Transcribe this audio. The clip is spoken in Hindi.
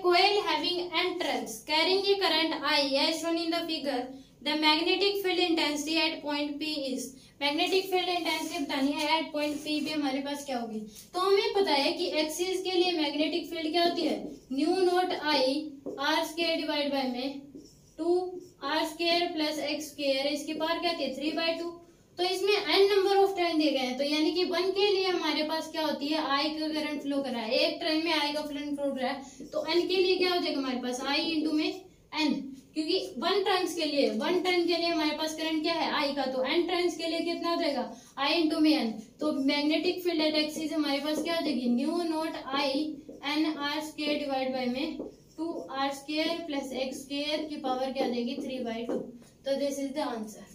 coil having n turns carrying a current I as shown in the figure, the magnetic field intensity at point P is. Magnetic field intensity बतानी है एट पॉइंट पी पे हमारे पास क्या होगी। तो हमें पता है कि एक्सिस के लिए मैग्नेटिक फील्ड क्या होती है, mu naught I R square divide by में 2 R square plus X square, इसकी पावर क्या होती है 3/2। तो इसमें n नंबर ऑफ टर्न दिए गए हैं, तो यानी कि 1 के लिए हमारे पास क्या होती है आई का करंट फ्लो कर रहा है, एक टर्न में आई का करंट फ्लो कर रहा है, तो n के लिए क्या हो जाएगा हमारे पास आई इंटू में n, क्योंकि 1 टर्न्स के लिए हमारे पास करंट क्या है आई का, तो n टर्न्स के लिए कितना हो जाएगा आई इंटू में n। तो मैग्नेटिक फील्ड एट एक्सिस हमारे पास क्या हो जाएगी mu naught I n R square divide by में 2 R square plus X square की पावर क्या हो जाएगी 3/2। तो दिस इज द आंसर।